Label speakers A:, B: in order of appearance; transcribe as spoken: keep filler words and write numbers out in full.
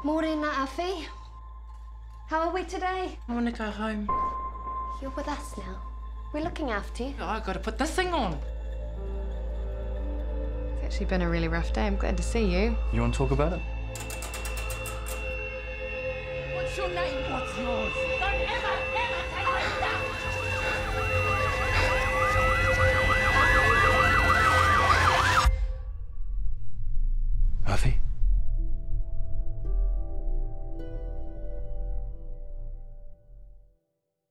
A: Morning, Afi. How are we today?
B: I want to go home.
A: You're with us now. We're looking after you.
B: Oh, I got to put this thing on.
C: It's actually been a really rough day. I'm glad to see you.
D: You want to talk about it?
B: What's your name? What's yours? Don't ever, ever take my stuff!